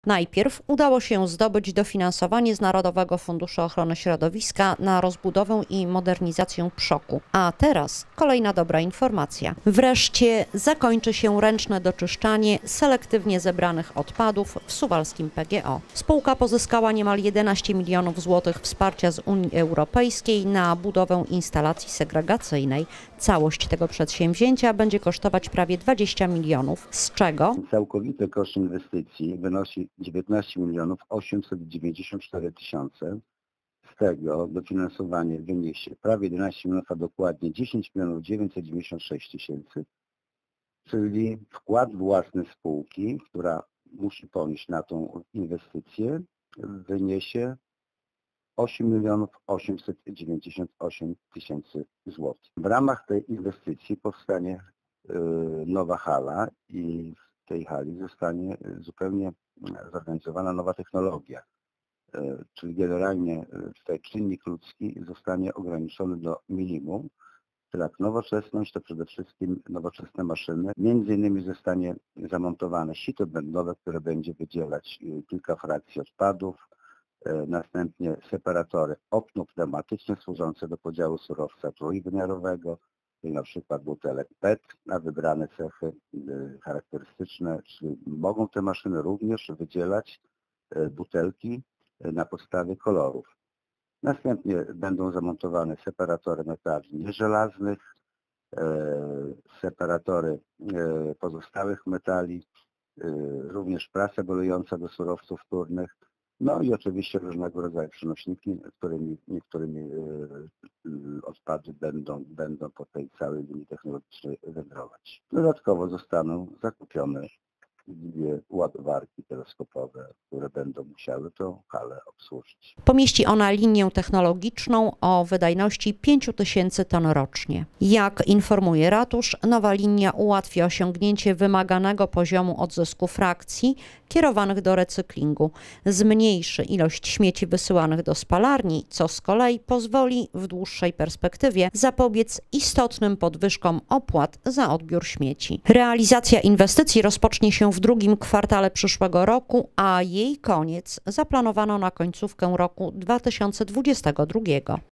Najpierw udało się zdobyć dofinansowanie z Narodowego Funduszu Ochrony Środowiska na rozbudowę i modernizację PSZOK-u. A teraz kolejna dobra informacja. Wreszcie zakończy się ręczne doczyszczanie selektywnie zebranych odpadów w suwalskim PGO. Spółka pozyskała niemal 11 milionów złotych wsparcia z Unii Europejskiej na budowę instalacji segregacyjnej. Całość tego przedsięwzięcia będzie kosztować prawie 20 milionów, z czego całkowity koszt inwestycji wynosi 19 milionów 894 tysiące. Z tego dofinansowanie wyniesie prawie 11 milionów, a dokładnie 10 milionów 996 tysięcy, czyli wkład własny spółki, która musi ponieść na tą inwestycję, wyniesie 8 milionów 898 tysięcy złotych. W ramach tej inwestycji powstanie nowa hala i w tej hali zostanie zupełnie zorganizowana nowa technologia. Czyli generalnie tutaj czynnik ludzki zostanie ograniczony do minimum. Tak, nowoczesność to przede wszystkim nowoczesne maszyny. Między innymi zostanie zamontowane sito bębnowe, które będzie wydzielać kilka frakcji odpadów. Następnie separatory optopneumatyczne służące do podziału surowca trójwymiarowego, czyli na przykład butelek PET na wybrane cechy charakterystyczne, czyli mogą te maszyny również wydzielać butelki na podstawie kolorów. Następnie będą zamontowane separatory metali nieżelaznych, separatory pozostałych metali, również prasa golująca do surowców wtórnych, no i oczywiście różnego rodzaju przenośniki, niektórymi odpady będą po tej całej linii technologicznej wędrować. Dodatkowo zostaną zakupione dwie ładowarki teleskopowe, które będą musiały tę halę obsłużyć. Pomieści ona linię technologiczną o wydajności 5000 ton rocznie. Jak informuje ratusz, nowa linia ułatwi osiągnięcie wymaganego poziomu odzysku frakcji kierowanych do recyklingu, zmniejszy ilość śmieci wysyłanych do spalarni, co z kolei pozwoli w dłuższej perspektywie zapobiec istotnym podwyżkom opłat za odbiór śmieci. Realizacja inwestycji rozpocznie się w drugim kwartale przyszłego roku, a jej koniec zaplanowano na końcówkę roku 2022.